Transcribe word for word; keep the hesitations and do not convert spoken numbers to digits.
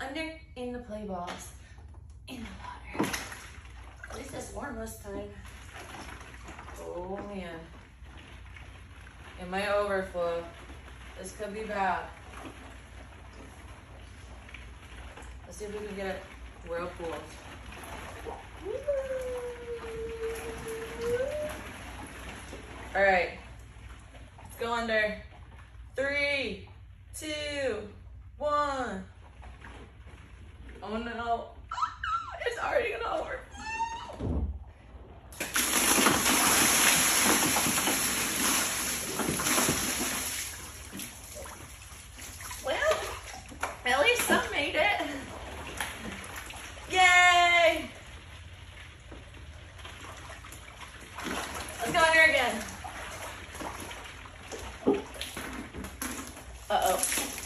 under in the play balls. In the water. At least it's warm this time. Oh man. It might overflow. This could be bad. Let's see if we can get it real cool. All right. Let's go under. Three, two, one. Oh no. It's already gonna overflow. Well, at least some made it. Yay! Let's go under again. Uh-oh.